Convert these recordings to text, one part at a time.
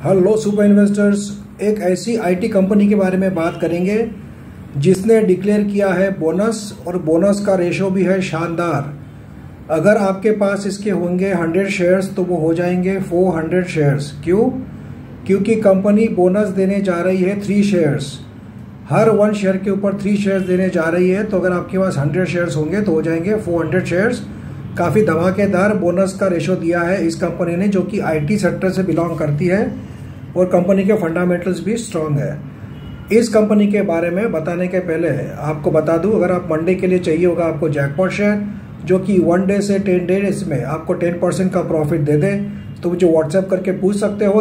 Hello super investors, एक ऐसी IT company के बारे में बात करेंगे जिसने डिक्लेयर किया है बोनस, और बोनस का रेशो भी है शानदार। अगर आपके पास इसके होंगे 100 शेयर्स तो वो हो जाएंगे 400 शेयर्स। क्यों? क्योंकि कंपनी बोनस देने जा रही है 3 शेयर्स, हर 1 शेयर के ऊपर 3 शेयर्स देने जा रही है। तो अगर आपके पास 100 शेयर्स होंगे तो हो जाएंगे 400 शेयर्स। काफ़ी धमाकेदार बोनस का रेशो दिया है इस कंपनी ने, जो कि आईटी सेक्टर से बिलोंग करती है और कंपनी के फंडामेंटल्स भी स्ट्रांग है। इस कंपनी के बारे में बताने के पहले आपको बता दूं, अगर आप मंडे के लिए चाहिए होगा आपको जैकपॉट शेयर, जो कि 1 डे से 10 डेज में आपको 10% का प्रॉफिट दे दे, तो मुझे व्हाट्सएप करके पूछ सकते हो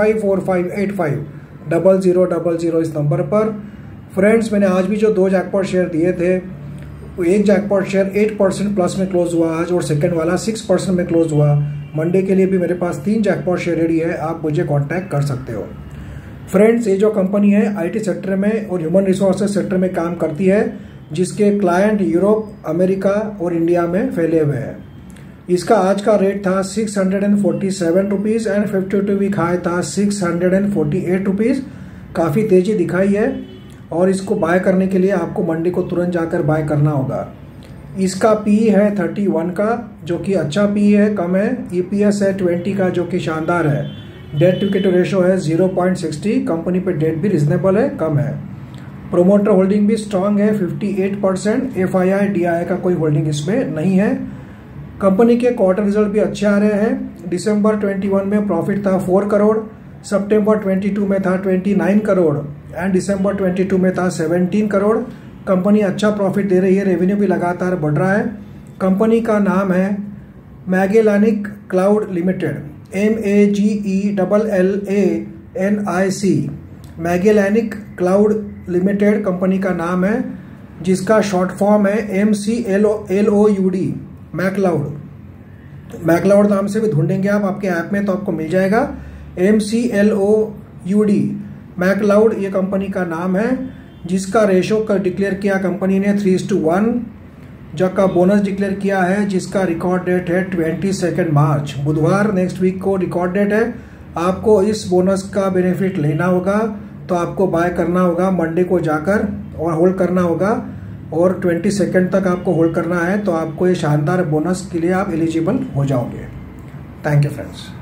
9545850000 इस नंबर पर। फ्रेंड्स, मैंने आज भी जो 2 जैकपॉट शेयर दिए थे, एक जैकपॉट शेयर 8% प्लस में क्लोज हुआ आज, और सेकंड वाला 6% में क्लोज हुआ। मंडे के लिए भी मेरे पास 3 जैकपॉट शेयर रेडी है, आप मुझे कांटेक्ट कर सकते हो। फ्रेंड्स, ये जो कंपनी है आईटी सेक्टर में और ह्यूमन रिसोर्सेज सेक्टर में काम करती है, जिसके क्लाइंट यूरोप, अमेरिका और इंडिया में फैले हुए हैं। इसका आज का रेट था 647 रुपीज़ एंड 52 वीक हाई था 648 रुपीज़। काफ़ी तेजी दिखाई है, और इसको बाय करने के लिए आपको मंडी को तुरंत जाकर बाय करना होगा। इसका पी है 31 का, जो कि अच्छा पी है, कम है। ईपीएस है 20 का, जो कि शानदार है। डेट टू इक्विटी रेशो है 0.60। कंपनी पे डेट भी रिजनेबल है, कम है। प्रोमोटर होल्डिंग भी स्ट्रांग है 58%। एफआईआई डीआई का कोई होल्डिंग इसमें नहीं है। कंपनी के क्वार्टर रिजल्ट भी अच्छे आ रहे हैं। दिसंबर 21 में प्रॉफिट था 4 करोड़, सितंबर 22 में था 29 करोड़ एंड दिसंबर 22 में था 17 करोड़। कंपनी अच्छा प्रॉफिट दे रही है, रेवेन्यू भी लगातार बढ़ रहा है। कंपनी का नाम है Magellanic cloud limited, MAGELLANIC। Magellanic cloud limited company का नाम है, जिसका शॉर्ट फॉर्म है MCLOUD, मैक्लाउड नाम से भी ढूंढेंगे आप आपके ऐप में तो आपको मिल जाएगा। MCLOUD मैक्लाउड ये कंपनी का नाम है, जिसका रेशो का डिक्लेयर किया कंपनी ने 3:1, जबकि बोनस डिक्लेयर किया है, जिसका रिकॉर्ड डेट है 22 मार्च, बुधवार नेक्स्ट वीक को रिकॉर्ड डेट है। आपको इस बोनस का बेनिफिट लेना होगा तो आपको बाय करना होगा मंडे को जाकर, और होल्ड करना होगा, और 22 तक आपको होल्ड करना है, तो आपको ये शानदार बोनस के लिए आप एलिजिबल हो जाओगे। Thank you friends.